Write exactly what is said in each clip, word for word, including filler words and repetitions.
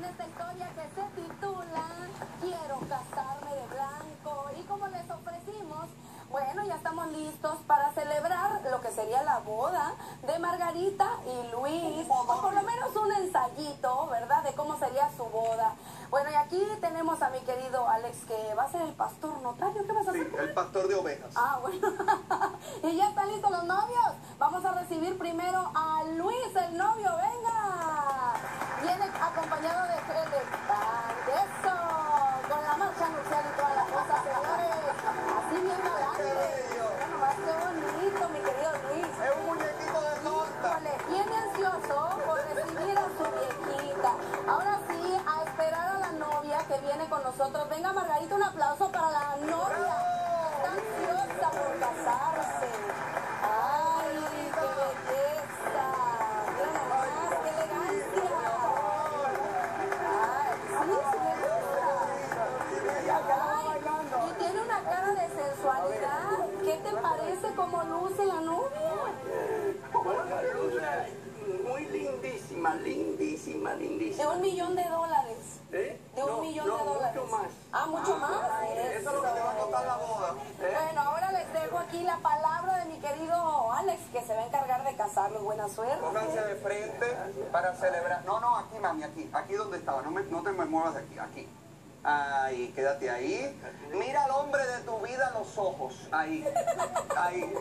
esta historia que se titula Quiero casarme de blanco. Y como les ofrecimos, bueno, ya estamos listos para celebrar lo que sería la boda de Margarita y Luis, o por lo menos un ensayito, ¿verdad?, de cómo sería su boda. Bueno, y aquí tenemos a mi querido Alex, que va a ser el pastor notario. ¿Qué vas a hacer? Sí, el pastor de ovejas. Ah, bueno. Y ya están listos los novios. Vamos a recibir primero a Luis, el novio. ¡Venga! Viene acompañado de Fede. ¡Eso! Con la marcha nupcial y todas las cosas, señores. Así bien galante. Bueno, más que bonito, mi querido Luis. Es un muñequito de torta. Híjole, viene ansioso por recibir a su viejita. Ahora sí, a esperar a la novia que viene con nosotros. Venga, Margarita, un aplauso para la novia. Está ansiosa por casarse. ¡Ay, qué belleza! Mira nomás, qué elegancia. Ay, sí, sí me gusta. Ay, y tiene una cara de sensualidad. ¿Qué te parece cómo luce la novia? Bueno, luce muy lindísima, lindísima, De lindísima. un millón de dólares. ¿Eh? De un No, millón no, de dólares. mucho más. Ah, mucho más. Eso es lo que te va a costar la boda. Bueno, ahora les dejo aquí la palabra de mi querido Alex, que se va a encargar de casarlos. Buena suerte. Pónganse de frente para celebrar. No, no, aquí, mami, aquí. Aquí donde estaba. No, me, no te me muevas de aquí, aquí. Ahí, quédate ahí. Mira al hombre de tu vida a los ojos. Ahí, ahí.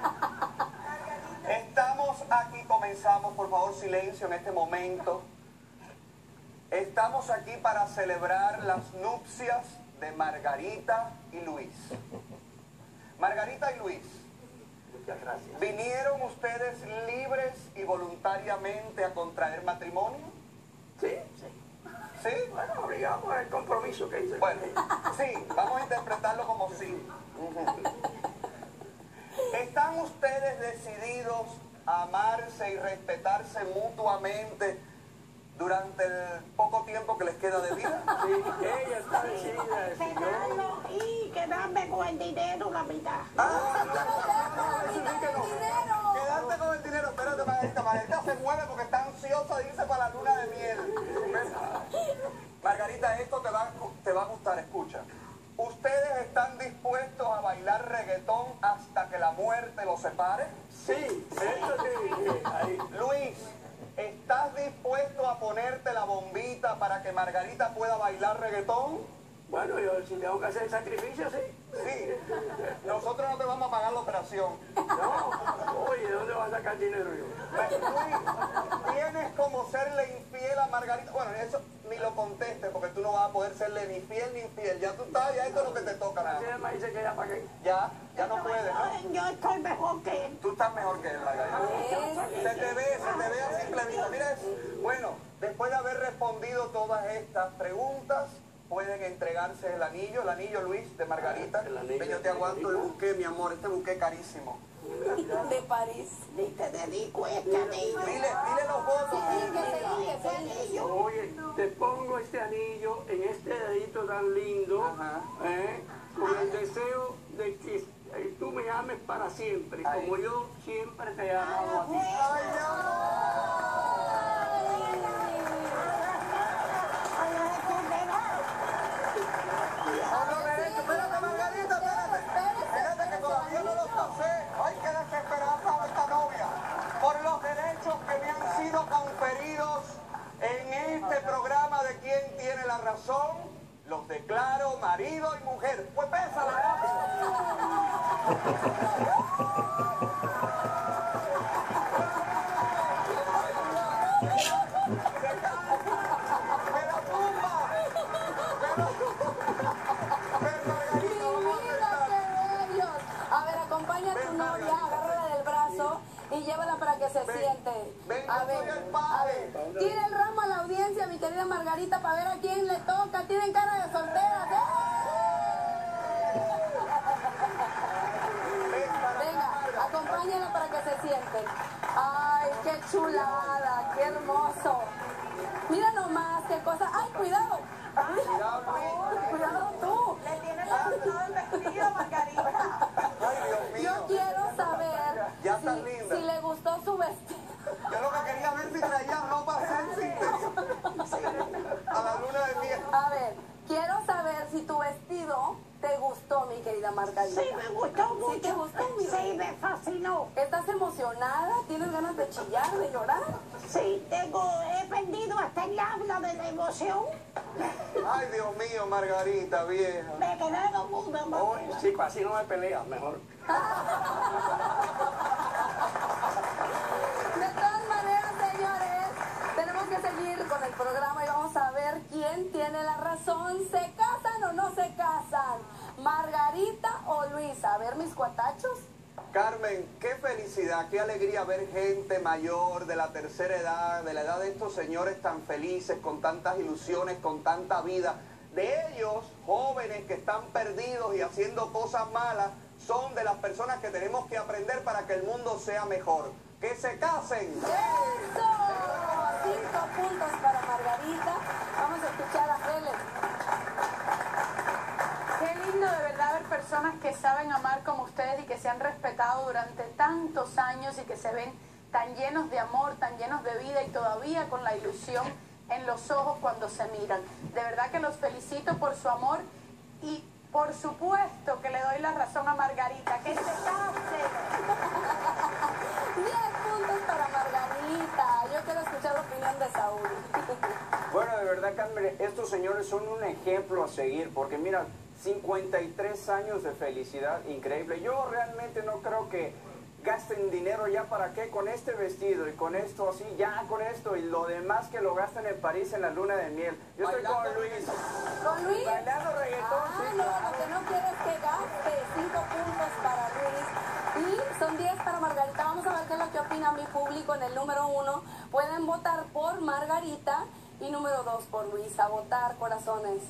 Estamos aquí, comenzamos, por favor, silencio en este momento. Estamos aquí para celebrar las nupcias de Margarita y Luis. Margarita y Luis, Muchas gracias. ¿vinieron ustedes libres y voluntariamente a contraer matrimonio? Sí, sí. ¿Sí? Bueno, digamos el compromiso que hice. Bueno, sí, vamos a interpretarlo como sí. ¿Están ustedes decididos a amarse y respetarse mutuamente durante el poco tiempo que les queda de vida? Sí, ella está decidida a decir Pegarlo y quedarme con el dinero la mitad. Ah, eso sí que no. Quedarte con el dinero. Espérate, Margarita. Margarita se mueve porque está ansiosa de irse para la luna de miel. Margarita, esto te va, te va a gustar, escucha. ¿Ustedes están dispuestos a bailar reggaetón hasta que la muerte los separe? Sí, eso sí, sí, ahí. Luis, ¿estás dispuesto a ponerte la bombita para que Margarita pueda bailar reggaetón? Bueno, yo si tengo que hacer sacrificio, sí. Sí. Nosotros no te vamos a pagar la operación. No, oye, ¿de dónde vas a sacar dinero yo? Luis, tienes como serle infiel a Margarita. Bueno, eso ni lo contestes porque tú no vas a poder serle ni fiel ni infiel. Ya tú estás, ya esto es lo que te toca nada Si más. él me dice que ya pagué. Ya, ya no puedes, ¿no? Yo estoy mejor que él. Tú estás mejor que él, Margarita. Se te ve, se te ve a simple vista. Mira eso. Bueno, después de haber respondido todas estas preguntas, pueden entregarse el anillo, el anillo, Luis, de Margarita. El anillo. Ven, yo te aguanto el buqué, mi amor, este buqué carísimo. De París. Y te dedico este anillo. Dile, dile los votos. Sí, que se diga, Este anillo. Oye, te pongo este anillo en este dedito tan lindo, Ajá. ¿eh? Con el deseo de que eh, tú me ames para siempre, Ay. como yo siempre te he amado a ti. Ay, mi amor. Hablo de esto. Espérate, Margarita, espérate. Espérate que todavía no lo pasé. Ay, qué desesperanza de esta novia. Por los derechos que me han sido conferidos en este programa de Quién Tiene la Razón, los declaro marido y mujer. Pues pésala, A ver, acompaña a tu novia, agárrala del brazo y llévala para que se siente. ven, A yo soy ver, el padre. a ver, tira el ramo a la audiencia, mi querida Margarita, para ver a quién le toca. Tienen cara de solteras, ¿eh? Venga, acompáñala para que se siente. Ay, qué chulada, qué hermoso. Mira nomás, qué cosa. Ay, cuidado. Ay, cuidado tú. Le tienes levantado el vestido, Margarita. Ay, Dios mío. Yo quiero saber Ya estás si, linda. si le gustó su vestido. Yo lo que quería ver si traía ropa sexy interior. A la querida Margarita? Sí, me gustó mucho. ¿Sí te gustó, mi Sí, reina? me fascinó. ¿Estás emocionada? ¿Tienes ganas de chillar, de llorar? Sí, tengo, he perdido hasta el habla de la emoción. Ay, Dios mío, Margarita, vieja. Me he quedado muda, Oye, mamá. chico, así no me peleas, mejor. De todas maneras, señores, tenemos que seguir con el programa y vamos a ver quién tiene la razón. ¿Se casan o no se casan? ¿Margarita o Luisa? A ver, mis cuatachos. Carmen, qué felicidad, qué alegría ver gente mayor de la tercera edad, de la edad de estos señores tan felices, con tantas ilusiones, con tanta vida. De ellos, jóvenes que están perdidos y haciendo cosas malas, son de las personas que tenemos que aprender para que el mundo sea mejor. ¡Que se casen! ¡Eso! Cinco puntos para Margarita. Vamos a escuchar a Helen. Qué lindo de verdad ver personas que saben amar como ustedes y que se han respetado durante tantos años y que se ven tan llenos de amor, tan llenos de vida y todavía con la ilusión en los ojos cuando se miran. De verdad que los felicito por su amor y por supuesto que le doy la razón a Margarita, que se case. Diez puntos para Margarita. Yo quiero escuchar la opinión de Saúl. Bueno, de verdad, Carmen, estos señores son un ejemplo a seguir, porque mira, cincuenta y tres años de felicidad, increíble. Yo realmente no creo que gasten dinero ya para qué con este vestido y con esto así, ya con esto y lo demás que lo gastan en París en la luna de miel. Yo estoy con Luis. ¿Con Luis? Bailando reggaetón, Ah, sí, no, claro. lo que no quiero es que gaste. Cinco puntos para Luis. Y son diez para Margarita. Vamos a ver qué es lo que opina mi público en el número uno. Pueden votar por Margarita y número dos por Luis. A votar, corazones.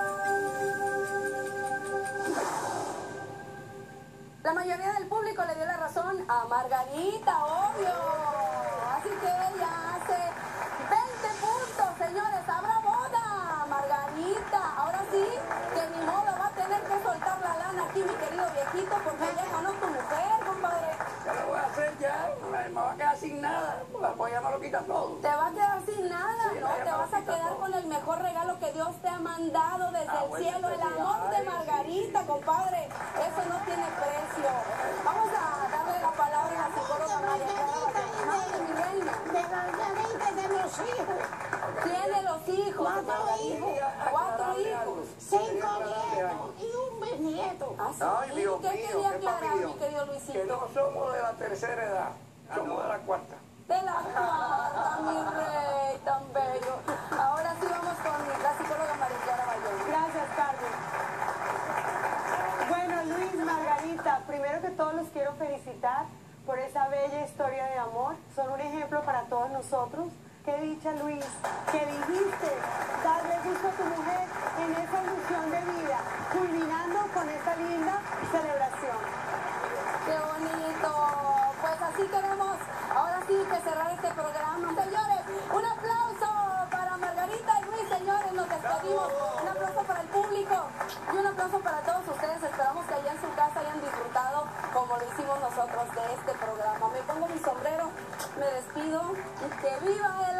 La mayoría del público le dio la razón a Margarita, obvio. Así que ella hace veinte puntos, señores. ¡Habrá boda, Margarita! Ahora sí, que ni modo va a tener que soltar la lana aquí, mi querido viejito, porque ya ganó tu mujer, compadre. ¿Qué lo voy a hacer ya? Me me voy a quedar sin nada. Pues ya me lo quitan todo. Te va a quedar sin nada, Sí, ¿no? ya Te me lo vas a quita quedar todo. con el mejor regalo que Dios te ha mandado desde Ah, el bueno, cielo, el amor de felicidades, Margarita, compadre. Eso no tiene precio. Vamos a darle la palabra a la psicóloga María Clara Vallejo. Mande, mi reina. De Margarita y de los hijos. Tiene los hijos de Cuatro Margarita. hijos. Cuatro hijos. Cinco nietos y un bisnieto. ¿Ah, sí? Ay, Dios ¿Qué mío, quería qué aclarar, familia. mi querido Que Luisito? no somos de la tercera edad, somos de la cuarta. De la cuarta, mi rey, tan bello. Ahora sí vamos con la psicóloga María Clara Vallejo. Gracias, Carmen. Bueno, Luis, Margarita, primero que todo los quiero felicitar por esa bella historia de amor. Son un ejemplo para todos nosotros. Qué dicha, Luis, que dijiste darle gusto a tu mujer en esa ilusión de vida, culminando con esta linda celebración. ¡Qué bonito! Pues así queremos, ahora sí que cerrar este programa. Señores, un aplauso para Margarita y Luis, señores, nos despedimos. Un aplauso para el público y un aplauso para todos ustedes. Esperamos que allá en su casa hayan disfrutado como lo hicimos nosotros de este programa. Me pongo mi sombrero, me despido y que viva el